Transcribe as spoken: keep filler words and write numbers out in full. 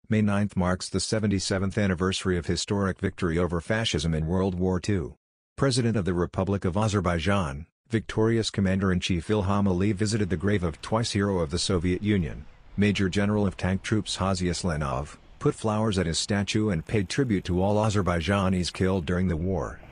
May ninth marks the seventy-seventh anniversary of historic victory over fascism in World War Two. President of the Republic of Azerbaijan, victorious Commander-in-Chief Ilham Aliyev visited the grave of twice hero of the Soviet Union, Major General of Tank Troops Hazi Aslanov, put flowers at his statue and paid tribute to all Azerbaijanis killed during the war.